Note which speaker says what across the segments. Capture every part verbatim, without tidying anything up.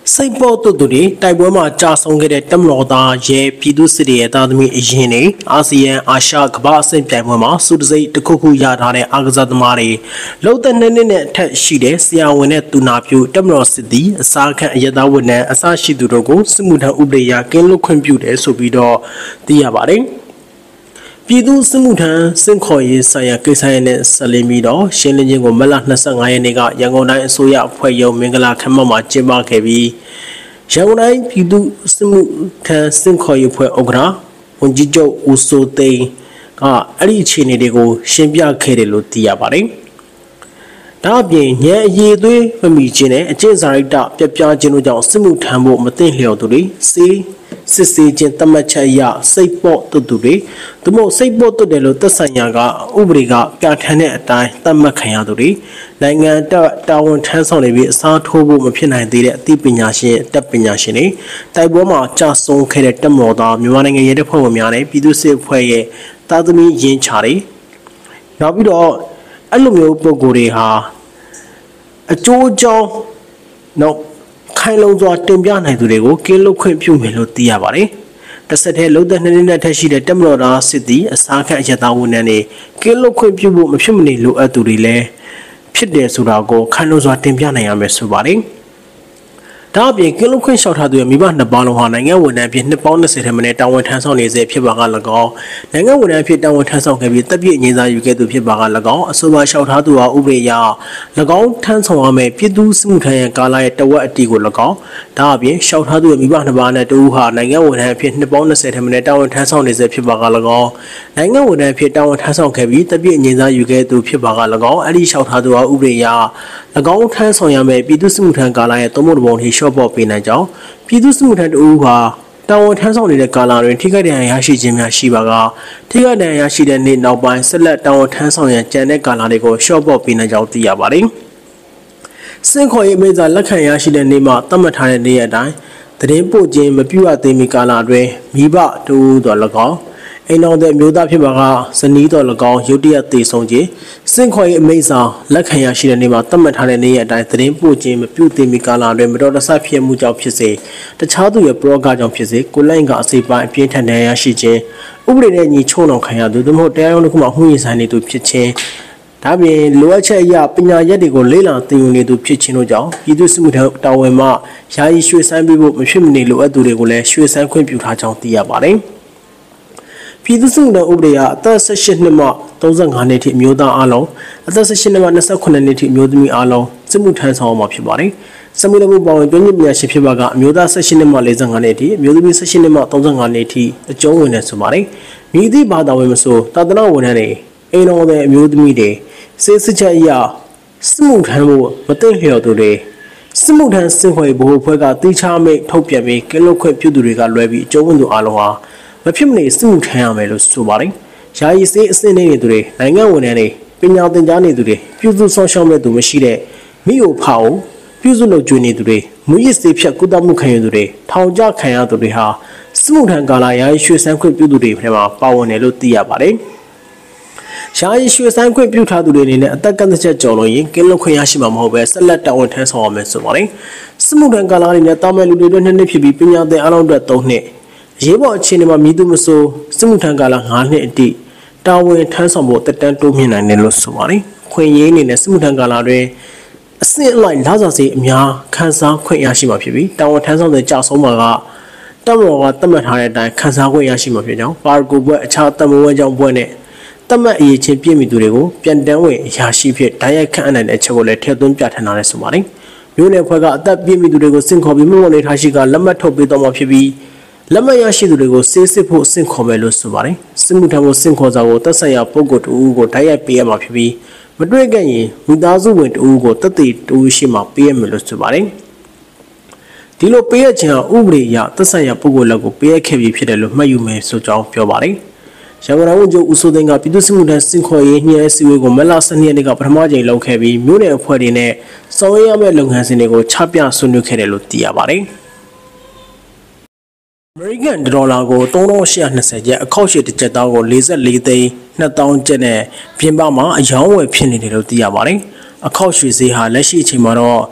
Speaker 1: စိတ်ပေါ်တူတူတွေတိုက်ပွဲမှာကြာဆုံးခဲ့တဲ့တမတော်သားရဲပြည်သူစစ်ရဲ့တာသမီအရင်နေအာဆီယံအာရှကမ္ဘာအဆင့်ပြိုင်ပွဲမှာစုတစိတ်တစ်ခုခုရထားတဲ့အားကစားသမားတွေလုံသက်နှစ်နှစ်နဲ့အထက်ရှိတဲ့ဆရာဝန်နဲ့တူနာပြုတမတော်စစ်သည်အစားခန့်အရသာဝန်ထမ်းအစရှိသူတို့ကိုစစ်မှုထမ်းဥပဒေအရကင်းလွတ်ခွင့်ပြုတယ်ဆိုပြီးတော့သိရပါတယ်ပြည်သူစစ်မှုထမ်းစင်ခေါ်ရေးဆိုင်ရာကိစ္စရပ်နဲ့ဆက်လက်ပြီးတော့ရှင်းလင်းခြင်းကိုမလ၂၅ရက်နေ့ကရန်ကုန်တိုင်းအစိုးရအဖွဲ့ရုံးမင်္ဂလာခမ်းမမှာကျင်းပခဲ့ပြီးရန်ကုန်တိုင်းပြည်သူစစ်မှုထမ်းစင်ခေါ်ရေးအဖွဲ့ဥက္ကဋ္ဌဝန်ကြီးချုပ်ဦးစိုးသိန်းကအဲ့ဒီအခြေအနေတွေကိုရှင်းပြခဲ့တယ်လို့သိရပါတယ်။ဒါအပြင်ညံအရေးသွေးမမီခြင်းနဲ့အကျင့်စာရိတ္တပြပြခြင်းတို့ကြောင့်စစ်မှုထမ်းဖို့မသင့်လျော်သူတွေစေးစစ်ဆေးခြင်းတမတ်ချက်အရစိတ်ပေါ့တူတူတွေသူမို့စိတ်ပေါ့တူတယ်လို့သက်ဆိုင်ရာကဥပဒေကပြဋ္ဌာန်းတဲ့အတိုင်းသတ်မှတ်ခံရသူတွေနိုင်ငံတာဝန်ထမ်းဆောင်နေပြီးအစားထိုးဖို့မဖြစ်နိုင်သေးတဲ့အသိပညာရှင်တပ်ပညာရှင်တွေတိုက်ပွဲမှာကြာဆုံးခဲ့တဲ့တပ်မတော်သားမြန်မာနိုင်ငံရဲတပ်ဖွဲ့ဝင်များနဲ့ပြည်သူ့စစ်အဖွဲ့ရဲ့တာသမီရင်းချတွေနောက်ပြီးတော့အဲ့လိုမျိုးပုံကိုယ်တွေဟာအကျိုးအကြောင်းနောက်ခိုင်လုံစွာတင်ပြနိုင်သူတွေကိုကင်းလွတ်ခွင့်ပြုမယ်လို့သိရပါတယ်။တစ်ဆက်တည်းလုံသက်နှစ်နှစ်နဲ့ထက်ရှိတဲ့တပ်မတော်သားစစ်သည်အစားခန့်အရသာဝန်ထမ်းတွေကင်းလွတ်ခွင့်ပြုဖို့မဖြစ်မနေလိုအပ်သူတွေလည်းဖြစ်တယ်ဆိုတာကိုခိုင်လုံစွာတင်ပြနိုင်ရမယ်ဆိုပါတယ်။ဒါအပြင်ကင်းလွတ်ခွင့်လျှောက်ထားသူရဲ့မိဘနှစ်ပေါင်းလုံးဟာနိုင်ငံဝန်ထမ်းဖြစ်နှစ်ပေါင်း၂၀ထက်မနည်းတာဝန်ထမ်းဆောင်နေစေဖြစ်ပါက၎င်းနိုင်ငံဝန်ထမ်းဖြစ်တာဝန်ထမ်းဆောင်ခဲ့ပြီးတပ်ပြည့်ငြိမ်းစားယူခဲ့သူဖြစ်ပါက၎င်းအဆိုပါလျှောက်ထားသူဟာဥပဒေအရ၎င်းထမ်းဆောင်ရမယ့်ပြည်သူစစ်မှုထမ်းရဲ့ကာလရဲ့တဝက်အတီကို၎င်းဒါအပြင်လျှောက်ထားသူရဲ့မိဘနှစ်ပါးနဲ့တူဟာနိုင်ငံဝန်ထမ်းဖြစ်နှစ်ပေါင်း၂၀ထက်မနည်းတာဝန်ထမ်းဆောင်နေစေဖြစ်ပါက၎င်းနိုင်ငံဝန်ထမ်းဖြစ်တာဝန်ထမ်းဆောင်ခဲ့ပြီးတပ်ပြည့်ငြိမ်းစားယူခဲ့သူဖြစ်ပါက၎င်းအဲ့ဒီလျှောက်ထားသူဟာဥပဒေအရ၎င်းထမ်းဆောင်ရမယ့်ပြည်သူစစ်မှုထမ်းကာလရဲ့သုံးပုံတစ်ပုံထိရှော့ပေါ့ပေးနိုင်ကြောင်းပြည်သူစစ်မှုထမ်းတူဟာတာဝန်ထမ်းဆောင်နေတဲ့ကာလတွင်ထိခိုက်ဒဏ်ရာရရှိခြင်းများရှိပါကထိခိုက်ဒဏ်ရာရရှိတဲ့နေ့နောက်ပိုင်းဆက်လက်တာဝန်ထမ်းဆောင်ရန်ကြံတဲ့ကာလတွေကိုရှော့ပေါ့ပေးနိုင်ကြောင်းသိရပါတယ်။စင်ခေါ်ရေးမိသားလက်ခံရရှိတဲ့နေ့မှာသတ်မှတ်ထားတဲ့နေ့ရက်တိုင်းသတင်းပို့ခြင်းမပြုအပ်သေးမီကာလအတွင်းမိဘတူတော်၎င်းအိမ်တော်တဲ့မျိုးသားဖြစ်ပါကဇနီးတော်၎င်းရုတ်တရက်တည်ဆုံးခြင်းစင်ခေါ်ရေးအမိန့်စာလက်ခံရရှိတဲ့နေ့မှာသတ်မှတ်ထားတဲ့နေ့ရက်တိုင်းသတင်းပို့ခြင်းမပြုသေးမီကာလအတွင်းမတော်တဆဖြစ်မှုကြောင့်ဖြစ်စေတခြားသူရဲ့ပရောဂကြောင့်ဖြစ်စေကိုလိုင်းကအစိပ်ပိုင်းအပြင်းထန်ဒဏ်ရာရှိခြင်းဥပဒေနဲ့ညီချုံအောင်ခံရသူသို့မဟုတ်တရားရုံးတစ်ခုမှမှုရင်ဆိုင်နေသူဖြစ်ခြင်းဒါပြင်လိုအပ်ချက်အရပညာရပ်တွေကိုလေ့လာသင်ယူနေသူဖြစ်ခြင်းတို့ကြောင့်ပြည်သူ့စစ်မှုထမ်းတာဝန်မှယာယီရွှေ့ဆိုင်းပေးဖို့မဖြစ်မနေလိုအပ်သူတွေကိုလည်းရွှေ့ဆိုင်းခွင့်ပြုထားကြောင်းသိရပါတယ်။ပြည်သူ့စစ်မှုထမ်းဥပဒေအရအသက်၁၈နှစ်မှ၃၅နှစ်ထိအမျိုးသားအလုံးအသက်၁၈နှစ်မှ၂၉နှစ်ထိအမျိုးသမီးအလုံးစစ်မှုထမ်းဆောင်မှာဖြစ်ပါတယ်။စမှုလမှုပေါင်းတွင်းမြင့်ပညာရှင်ဖြစ်ပါကအမျိုးသား၁၈နှစ်မှ၄၅နှစ်ထိအမျိုးသမီး၁၈နှစ်မှ၃၅နှစ်ထိအကျုံးဝင်နေဆိုပါတယ်။မိသည့်ဘာသာဝင်မဆိုတာသနာဝန်ထမ်းတွေအိမ်တော်တဲ့အမျိုးသမီးတွေစေစစ်ချက်အရစစ်မှုထမ်းဖို့မသိလျော်သူတွေစစ်မှုထမ်းစင်ခွေဘိုးအဖွဲ့ကတိချမိတ်ထုတ်ပြန်ပြီးကင်းလွတ်ခွင့်ပြုသူတွေကလွဲပြီးအကျုံးဝင်သူအလုံးဟာမဖြစ်မနေစစ်မှုထမ်းရမယ်လို့ဆိုပါတယ်။ယာယီစေးအဆင့်နေသူတွေနိုင်ငံဝန်ထမ်းတွေပညာသင်ကြားနေသူတွေပြုစုဆောင်ရှောက်မဲ့သူမရှိတဲ့မိအိုဖာအိုပြုစုလုပ်ကြွေးနေသူတွေမူရစ်စေးဖြတ်ကုသမှုခံယူသူတွေထောင်ကျခံရသူတွေဟာစစ်မှုထမ်းကာလယာယီရွှေ့ဆိုင်းခွင့်ပြုသူတွေထဲမှာပါဝင်တယ်လို့သိရပါတယ်။ရှားရရွှေဆိုင်ခွင့်ပြုထားသူတွေအနေနဲ့အသက်ကန့်သက်ချက်ကျော်လို့ရင်ကင်းလွတ်ခွင့်ရရှိမှာမဟုတ်ပဲဆက်လက်တာဝန်ထမ်းဆောင်ရမယ်ဆိုပါတယ်။စစ်မှုထမ်းကာလအနေနဲ့တာမန်လူတွေအတွက်နှစ်နှစ်ဖြစ်ပြီးပညာသင်အားလုံးအတွက်သုံးနှစ်အရေးပေါ်အခြေအနေမှာမြည်သူမဆိုစစ်မှုထမ်းကာလ၅နှစ်အထိတာဝန်ထမ်းဆောင်ဖို့တက်တန်းတိုးမြင့်နိုင်တယ်လို့ဆိုပါတယ်။ခွင့်ရေးအနေနဲ့စစ်မှုထမ်းကာလတွင်အဆင့်အလိုက်လစာစီအများခန်းစားခွင့်ရရှိမှာဖြစ်ပြီးတာဝန်ထမ်းဆောင်တဲ့ကြာဆုံးမှာကတပ်မတော်ကသတ်မှတ်ထားတဲ့အတိုင်းခန်းစားခွင့်ရရှိမှာဖြစ်ကြောင်းပါရဂူဘွဲအခြားတမဝဲကြောင့်ဘွဲနဲ့တမတ်အရေးချင်းပြည့်မီသူတွေကိုပြန်တန်းဝင်အရာရှိဖြစ်ဓာတ်ရိုက်ခန့်အပ်နိုင်တဲ့အချက်ကိုလည်းထည့်သွင်းပြဋ္ဌာန်းထားတယ်ဆိုပါတယ်။မြို့နယ်ဖွဲ့ကအသက်ပြည့်မီသူတွေကိုစင့်ခေါ်ပြီးမြို့နယ်ထားရှိကလက်မှတ်ထုတ်ပေးတော့မှာဖြစ်ပြီးလက်မှတ်ရရှိသူတွေကိုစေးစစ်ဖို့စင့်ခေါ်မယ်လို့ဆိုပါတယ်။စစ်မှုထမ်းဖို့စင့်ခေါ်စာကိုသက်ဆိုင်ရာပုဂ္ဂိုလ်တူဦးကိုဓာတ်ရိုက်ပေးရမှာဖြစ်ပြီးမတွေ့ခဲ့ရင်မိသားစုဝင်တူဦးကိုတသက်တူဦးရှိမှပေးရမယ်လို့ဆိုပါတယ်။ဒီလိုပေးရခြင်းဟာဥပဒေအရသက်ဆိုင်ရာပုဂ္ဂိုလ်လက်ကိုပေးရခဲ့ပြီးဖြစ်တယ်လို့မှတ်ယူမယ်ဆိုကြောင်းပြောပါတယ်။ရန်ကုန်တိုင်းဝန်ကြီးဦးစိုးသိန်းကပြည်သူ့စစ်မှုထမ်းစင်ခေါ်ရေးညှိနှိုင်းစည်းဝေးကိုမလ၁၂ရက်နေ့ကပထမကြိမ်လုပ်ခဲ့ပြီးမြို့နယ်အဖွဲ့တွေနဲ့ဆောင်ရွက်ရမယ့်လုပ်ငန်းစဉ်တွေကိုချပြဆွေးနွေးခဲ့တယ်လို့သိရပါတယ်။ American ဒေါ်လာကို၃သောင်း၈ရာ၂၀ကျပ်အခောက်ရှိတစ်ကျပ်သားကို၄၄သိန်း၂သောင်းကျပ်နဲ့ပြင်ပမှာအယောင်းဝယ်ဖြစ်နေတယ်လို့သိရပါတယ်။အခောက်ရွှေဈေးဟာလက်ရှိအချိန်မှာတော့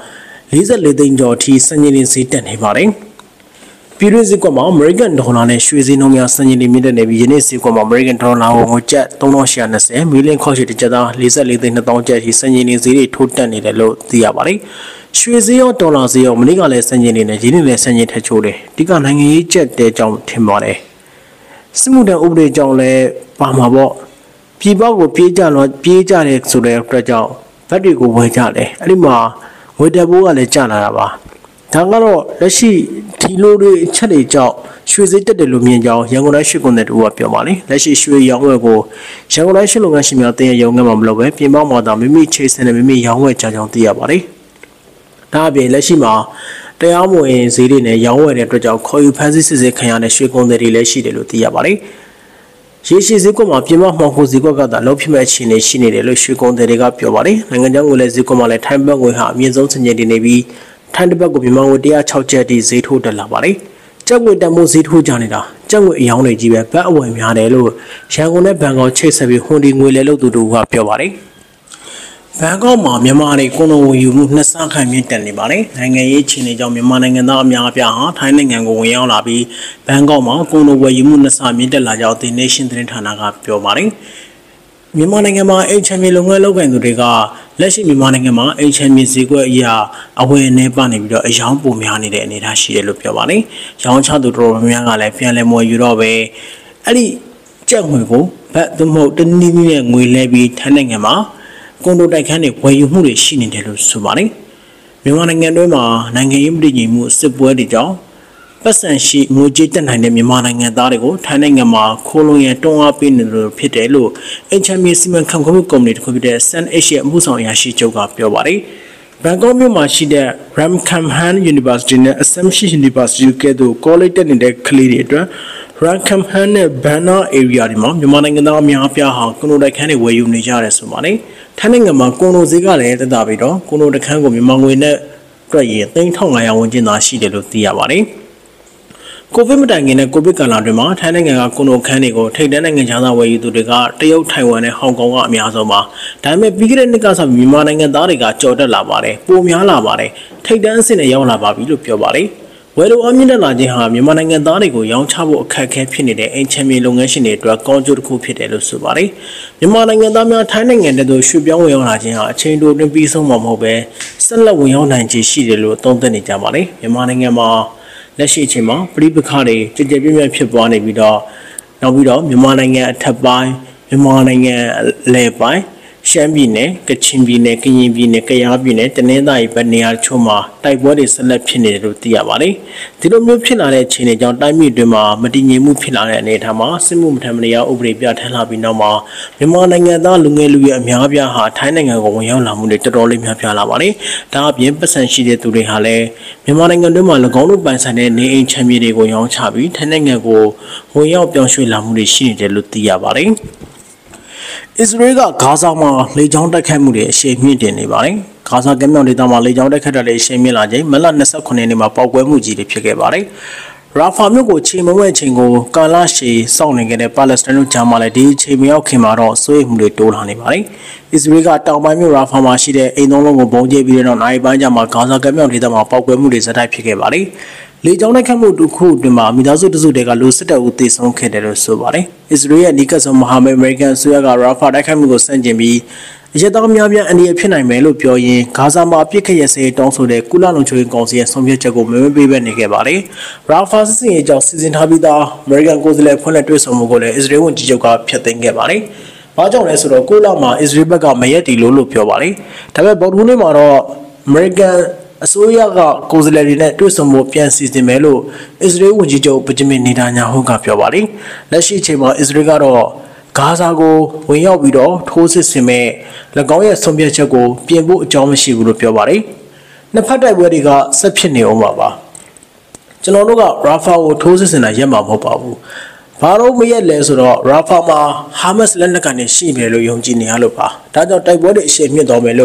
Speaker 1: လေးဆယ့်လေးသိန်းကျော်ထိစံချိန်တင်ဈေးတက်နေပါတယ်ပြည်တွင်းဈေးကွက်မှာ American ဒေါ်လာနဲ့ရွှေဈေးနှုန်းများစံချိန်တင်မြင့်တက်နေပြီးယနေ့ဈေးကွက်မှာ American ဒေါ်လာကိုကျပ်သုံးထောင်ရှစ်ရာနှစ်ဆယ်မီလီယံခေါက်ရှိတစ်ကျပ်သားလေးဆယ့်လေးသိန်းနှစ်သောင်းကျပ်ထိစံချိန်တင်ဈေးတွေထိုးတက်နေတယ်လို့သိရပါတယ်ရွှေဈေးရောဒေါ်လာဈေးရောမနေ့ကလည်းစံချိန်တင်နေဒီနေ့လည်းစံချိန်ထက်ချိုးတယ်ဒီကနိုင်ငံရေးကျက်တဲ့ကြောင့်ထင်ပါတယ်စစ်မှုထမ်းဥပဒေကြောင့်လည်းပါမှာပေါ့ပြည်ပကိုပြေးကြတော့ပြေးကြတယ်ဆိုတဲ့အတွက်ကြောင့်ဗတ်တွေကိုဝယ်ကြတယ်အဲ့ဒီမှာဝယ်တက်ဖို့ကလည်းကျလာတာပါဒါကတော့လက်ရှိဒီလိုတွေအချက်တွေကြောင့်ရွှေဈေးတက်တယ်လို့မြင်ကြောင်းရန်ကုန်တိုင်းရွှေကုန်တဲ့တူကပြောပါလေလက်ရှိရွှေရောင်းဝယ်ကိုရန်ကုန်တိုင်းရွှေလုပ်ငန်းရှင်များတင်ရရုံငန်းမှာမလုပ်ပဲပြင်ပမှာသာမိမိချိတ်ဆင်တဲ့မိမိရောင်းဝယ်ကြကြောင်းသိရပါတယ်ဒါအပြင်လက်ရှိမှာတရားမဝင်ဈေးတွေနဲ့ရောင်းဝယ်တဲ့အတွက်ကြောင့်ခေါ်ယူဖမ်းဆီးစစ်ဆေးခံရတဲ့ရွှေကုန်တဲ့တွေလည်းရှိတယ်လို့သိရပါတယ်ရေရှည်ဈေးကွက်မှာပြင်ပမှောင်ခိုဈေးကွက်ကသာလုံးဖြစ်မဲ့အခြေအနေရှိနေတယ်လို့ရွှေကုန်တဲ့တွေကပြောပါတယ်နိုင်ငံခြားငွေလဲဈေးကွက်မှာလည်းထိုင်းဘတ်ငွေဟာအမြင့်ဆုံးစံချိန်တင်နေပြီးထိုင်းတစ်ပတ်ကိုမြန်မာငွေတစ်ရာခြောက်ကျပ်ထိဈေးထိုးတက်လာပါတယ်ကျပ်ငွေတန်ဖိုးဈေးထိုးကြနေတာကျပ်ငွေအယောင်းတွေကြီးပဲဘတ်အဝယ်များတယ်လို့ရန်ကုန်နဲ့ဘန်ကောက်ချိတ်ဆက်ပြီးဟွန်ဒီငွေလဲလို့သူတို့ကပြောပါတယ်ဘန်ကောက်မှာမြန်မာတွေကုန်လုံးဝယ်ယူမှုနှစ်ဆခန့်မြင့်တက်နေပါတယ်နိုင်ငံရေးအခြေအနေကြောင့်မြန်မာနိုင်ငံသားအများအပြားဟာထိုင်းနိုင်ငံကိုဝင်ရောက်လာပြီးဘန်ကောက်မှာကုန်လုံးဝယ်ယူမှုနှစ်ဆမြင့်တက်လာကြောင်း The Nation သတင်းဌာနကပြောပါတယ်မြန်မာနိုင်ငံမှာအိမ်ချမ်းမြေလုပ်ငန်းလုပ်ကိုင်သူတွေကလက်ရှိမြန်မာနိုင်ငံမှာအိမ်ချမ်းမြေဈေးကွက်အရာအဝယ်အနေပါနေပြီးတော့အယောင်ပုံများနေတဲ့အနေအထားရှိတယ်လို့ပြောပါတယ်။ရောင်းချသူတော်များများကလည်းပြန်လည်မွေယူတော့ပဲအဲ့ဒီကျပ်ငွေကိုဘတ်သို့မဟုတ်တနည်းနည်းနဲ့ငွေလဲပြီးထိုင်းနိုင်ငံမှာကွန်ဒိုတိုက်ခန်းတွေဝယ်ယူမှုတွေရှိနေတယ်လို့ဆိုပါတယ်။မြန်မာနိုင်ငံတွင်းမှာနိုင်ငံရေးမတည်ငြိမ်မှုစစ်ပွဲတွေကြောင့်ပတ်စံရှိငွေကြေးတက်နိုင်တဲ့မြန်မာနိုင်ငံသားတွေကိုထိုင်းနိုင်ငံမှာခိုးလုံရတွန်းအားပေးနေလို့ဖြစ်တယ်လို့အင်ချမ်မီစီမံခန့်ခွဲမှုကုမ္ပဏီတစ်ခုဖြစ်တဲ့ Sun Asia ရဲ့အမှုဆောင်အရာရှိချုပ်ကပြောပါတယ်။ဘန်ကောက်မြို့မှာရှိတဲ့ Ramkhamhaeng University နဲ့ Assumption University ကဲ့သို့ college တက်နေတဲ့ကလေးတွေအတွက် Ramkhamhaeng နဲ့ Banna area တွေမှာမြန်မာနိုင်ငံသားအများအပြားဟာကွန်ဒိုတိုက်ခန်းတွေဝယ်ယူနေကြရတယ်ဆိုပါတယ်။ထိုင်းနိုင်ငံမှာကွန်ဒိုဈေးကလည်းတက်တာပြီးတော့ကွန်ဒိုတိုက်ခန်းကိုမြန်မာငွေနဲ့တွက်ရင်သိန်းတစ်ထောင်ငါးရာဝန်းကျင်သာရှိတယ်လို့သိရပါတယ်။ကိုဗစ်မတိုင်ခင်နဲ့ကိုဗစ်ကာလအတွင်းမှာထိုင်းနိုင်ငံကကွန်ဒိုခန်းတွေကိုထိပ်တန်းနိုင်ငံခြားသားဝယ်ယူသူတွေကတရုတ်ထိုင်ဝမ်နဲ့ဟောင်ကောင်ကအများဆုံးပါဒါပေမဲ့ပြီးခဲ့တဲ့နှစ်ကဆိုမြန်မာနိုင်ငံသားတွေကကြော်တက်လာပါတယ်ပိုများလာပါတယ်ထိပ်တန်းအဆင့်နဲ့ရောက်လာပါပြီလို့ပြောပါတယ်ဝယ်လိုအမြင့်တက်လာခြင်းဟာမြန်မာနိုင်ငံသားတွေကိုရောင်းချဖို့အခက်အခဲဖြစ်နေတဲ့အင်ချမ်းမြေလုပ်ငန်းရှင်တွေအတွက်ကောင်းကျိုးတစ်ခုဖြစ်တယ်လို့ဆိုပါတယ်မြန်မာနိုင်ငံသားများထိုင်းနိုင်ငံတည်းသို့ရွှေ့ပြောင်းဝင်ရောက်လာခြင်းဟာအချိန်တိုအတွင်းပြီးဆုံးမှာမဟုတ်ပဲဆက်လက်ဝင်ရောက်နိုင်ခြင်းရှိတယ်လို့သုံးသပ်နေကြပါတယ်မြန်မာနိုင်ငံမှာလက်ရှိအချိန်မှာပြည်ပခါတွေကြည်ကြဲပြည့်ပြည့်ဖြစ်ပွားနေပြီးတော့နောက်ပြီးတော့မြန်မာနိုင်ငံအထက်ပိုင်းမြန်မာနိုင်ငံအလယ်ပိုင်းရှမ်းပြည်နယ်ကချင်ပြည်နယ်ကရင်ပြည်နယ်ကယားပြည်နယ်တနင်္သာရီဘက်နေရာချို့မှာတိုက်ပွဲတွေဆက်လက်ဖြစ်နေတယ်လို့သိရပါတယ်ဒီလိုမျိုးဖြစ်လာတဲ့အခြေအနေကြောင့်တိုင်းပြည်အတွင်းမှာမတည်ငြိမ်မှုဖြစ်လာတဲ့အနေအထားမှာစစ်မှုမထမ်းမတရားဥပဒေပြဋ္ဌာန်းလာပြီးနောက်မှာမြန်မာနိုင်ငံသားလူငယ်လူရွယ်အများအပြားဟာထိုင်းနိုင်ငံကိုဝင်ရောက်လာမှုတွေတော်တော်လေးများပြားလာပါတယ်ဒါအပြင်ပတ်စံရှိတဲ့သူတွေဟာလည်းမြန်မာနိုင်ငံတွင်းမှာ၎င်းတို့ပိုင်ဆိုင်တဲ့နေအိမ်ချမ်းမြေတွေကိုရောင်းချပြီးထိုင်းနိုင်ငံကိုဝင်ရောက်ပြောင်းရွှေ့လာမှုတွေရှိနေတယ်လို့သိရပါတယ်အစ္စရေးကဂါဇာမှာလေကြောင်းတိုက်ခိုက်မှုတွေအရှိန်မြင့်တင်နေပါတယ်။ဂါဇာကမ်းမြောင်ဒေသမှာလေကြောင်းတိုက်ခိုက်တာတွေအရှိန်မြင့်လာချိန်မတ်လ၂၉ရက်နေ့မှာပေါက်ကွဲမှုကြီးတွေဖြစ်ခဲ့ပါတယ်။ရာဖာမြို့ကိုချိန်မဝဲချိန်ကိုကာလရှည်စောင့်နေခဲ့တဲ့ပါလက်စတိုင်းတို့ဂျာမာလည်းဒီချိန်မရောက်ခင်မှာတော့စိုးရိမ်မှုတွေတိုးလာနေပါတယ်။အစ္စရေးကတောင်ပိုင်းမြို့ရာဖာမှာရှိတဲ့အိမ်သုံးလုံးကိုပုံကျဲပြီးတဲ့နောက်နိုင်ပိုင်းကျမှဂါဇာကမ်းမြောင်ဒေသမှာပေါက်ကွဲမှုတွေဇက်တိုက်ဖြစ်ခဲ့ပါတယ်။လေကြောင်းတိုက်ခိုက်မှုတစ်ခုအတွင်းမှာမိသားစုတစုတွေကလူစစ်တပ်ဦးသေဆုံးခဲ့တယ်လို့ဆိုပါတယ်။အစ္စရေးရဲ့နီကတ်ဆုံမဟာမိတ်အမေရိကန်အစိုးရကရာဖာတိုက်ခိုက်မှုကိုဆန့်ကျင်ပြီးအရက်သားများပြားအန္တရာယ်ဖြစ်နိုင်မယ်လို့ပြောရင်းဂါဇာမှာအပြစ်ခရစဲတောင်းဆိုတဲ့ကုလလုံခြုံရေးကောင်စီရဲ့ဆုံးဖြတ်ချက်ကိုမမေ့ပေးဘဲနေခဲ့ပါတယ်။ရာဖာစစ်စင်ရေးကြောင့်စီစဉ်ထားပြီးသားအမေရိကန်ကိုယ်စားလှယ်ဖွဲ့နဲ့တွေ့ဆုံမှုကိုလည်းအစ္စရေးဝန်ကြီးချုပ်ကဖျက်သိမ်းခဲ့ပါတယ်။ဘာကြောင့်လဲဆိုတော့ကိုလမှာအစ္စရေးဘက်ကမရက်တီလို့လို့ပြောပါတယ်။ဒါပေမဲ့ဗုဒ္ဓဟူးနေ့မှာတော့အမေရိကန်အစိုးရကကိုယ်စားလှယ်တွေနဲ့တွေ့ဆုံမှုပြန်စီစဉ်မယ်လို့အစ္စရေးဝန်ကြီးချုပ်ဘင်ဂျမင်နေတန်ယာဟုကပြောပါတယ်။လက်ရှိအချိန်မှာအစ္စရေးကတော့ဂါဇာကိုဝင်ရောက်ပြီးတော့ထိုးစစ်ဆင်မဲ့၎င်းရဲ့ဆုံးဖြတ်ချက်ကိုပြင်ဖို့အကြောင်းမရှိဘူးလို့ပြောပါတယ်။နှစ်ဖက်တိုက်ပွဲတွေကဆက်ဖြစ်နေအောင်ပါပါ။ကျွန်တော်တို့ကရာဖာကိုထိုးစစ်ဆင်တာရက်မှာမဟုတ်ပါဘူး။ဘာလို့မရက်လဲဆိုတော့ရာဖာမှာဟာမတ်စ်လက်နက်ကနေရှိနေတယ်လို့ယုံကြည်နေရလို့ပါ။ဒါကြောင့်တိုက်ပွဲတွေအရှိန်မြင့်သွားမယ်လို့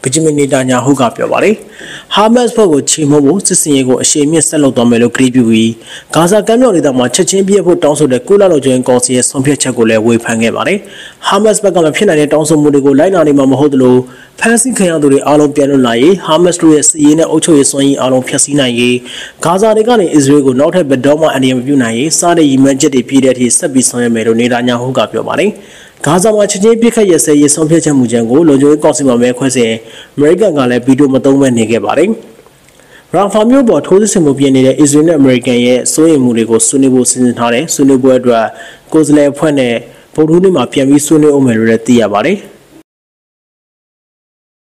Speaker 1: ဗဂျီမင်နီတာညာဟုကပြောပါတယ်။ဟာမတ်စ်ဖွဲ့ကိုချေမှုန်းဖို့စစ်စင်ရေးကိုအရှိန်မြင့်ဆက်လုပ်သွားမယ်လို့ကြေညာပြီးဂါဇာကမ်းမြောင်ဒေသမှာချက်ချင်းပြည့်ဖို့တောင်းဆိုတဲ့ကုလလုံခြုံရေးကောင်စီရဲ့ဆုံးဖြတ်ချက်ကိုလည်းဝေဖန်ခဲ့ပါတယ်။ဟာမတ်စ်ဘက်ကမဖြစ်နိုင်တဲ့တောင်းဆိုမှုတွေကိုလိုက်နာနေမှာမဟုတ်သလိုဖမ်းဆီးခံရသူတွေအားလုံးပြန်လွတ်လာရေးဟာမတ်စ်တို့ရဲ့စစ်ရေးနဲ့အုပ်ချုပ်ရေးစွမ်းရည်အားလုံးဖျက်ဆီးနိုင်ရေးဂါဇာတွေကနေအစ္စရေးကိုနောက်ထပ်ဘက်တော်မှအန္တရာယ်မပြုနိုင်ရေးစားတဲ့ရည်မှန်းချက်တွေပြည့်တဲ့အထိဆက်ပြီးဆောင်ရွက်မယ်လို့နေတာညာဟုကပြောပါတယ်။ဂါဇာမှာချက်ချင်းပြစ်ခတ်ရစဲရေးဆုံးဖြတ်ချက်မူကြမ်းကိုလုံခြုံရေးကောင်စီမှာမဲခွဲစဉ်အမေရိကန်ကလည်းဗီတိုမသုံးဘဲနေခဲ့ပါတယ်။ရာဖာမြို့ပေါ်ထိုးစစ်ဆင်မှုပြင်နေတဲ့အစ္စရေးနဲ့အမေရိကန်ရဲ့စိုးရိမ်မှုတွေကိုဆွေးနွေးဖို့စီစဉ်ထားတဲ့ဆွေးနွေးပွဲအတွက်ကိုယ်စားလှယ်အဖွဲ့နဲ့ဗုဒ္ဓဟူးနေ့မှာပြန်ပြီးဆွေးနွေးအောင်မယ်လို့လည်းသိရပါတယ်။